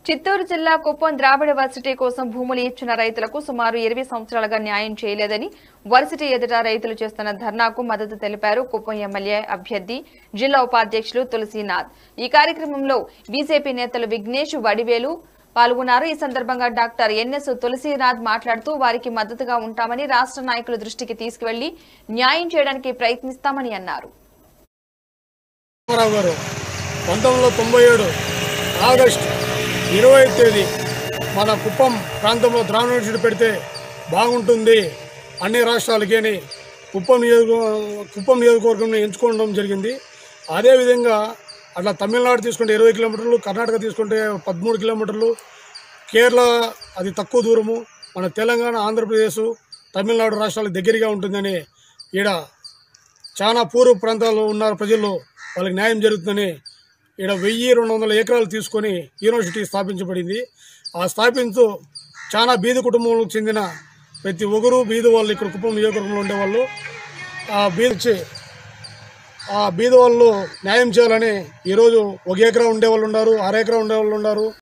చిత్తూరు జిల్లా కుప్పం ద్రావిడ వర్సిటీ కోసం భూములు ఇచ్చిన రైతులకు సుమారు 20 సంవత్సరాలుగా న్యాయం చేయలేదని వర్సిటీ ఎదుట రైతులు చేస్తున్న ధర్నాకు మద్దతు తెలిపారు కుప్పం ఎమ్మెల్యే అభ్యర్థి జిల్లా ఉపాధ్యక్షులు తులసీనాథ్। ఈ కార్యక్రమంలో బీజేపీ నేతలు విఘ్నేష్ వడివేలు పాల్గొన్నారు। ఈ సందర్భంగా డాక్టర్ ఎన్ఎస్ తులసీనాథ్ మాట్లాడుతూ వారికి మద్దతుగా ఉంటామని రాష్ట్ర నాయకుల దృష్టికి తీసుకువెళ్లి న్యాయం చేయడానికి ప్రయత్నిస్తామని అన్నారు। 1997 ఆగస్టు 20వ తేదీ మన కుప్పం ప్రాంతంలో ద్రావిడ యూనివర్సిటీ పెడితే బాగుంటుంది అన్ని రాష్ట్రాలకి అని కుప్పం నియోజకవర్గం ఎంచుకోవడం జరిగింది। అదేవిధంగా అట్లా తమిళనాడు తీసుకుంటే 20 కిలోమీటర్లు, కర్ణాటక తీసుకుంటే 13 కిలోమీటర్లు, కేరళ అది తక్కువ దూరము, మన తెలంగాణ, ఆంధ్రప్రదేశ్, తమిళనాడు రాష్ట్రాలకు దగ్గరగా ఉంటుందని ఈడ చాలా పూర్వ ప్రాంతాల్లో ఉన్న ప్రజలు వాళ్ళకి న్యాయం జరుగుతుందని ఇక్కడ 1200 ఎకరాలు తీసుకొని యూనివర్సిటీ స్థాపించబడింది। ఆ స్థాపించు చాలా బీద కుటుంబాలకు చెందిన ప్రతి ఒక్కరు బీద వాళ్ళు ఇక్కడ కుప్పం నియోజకవర్గంలో ఉండేవాళ్ళు ఆ బీద వాళ్ళు న్యాయం చేయాలని ఈరోజు 1 ఎకరా ఉండేవాళ్ళు ఉన్నారు, 6 ఎకరా ఉండేవాళ్ళు ఉన్నారు।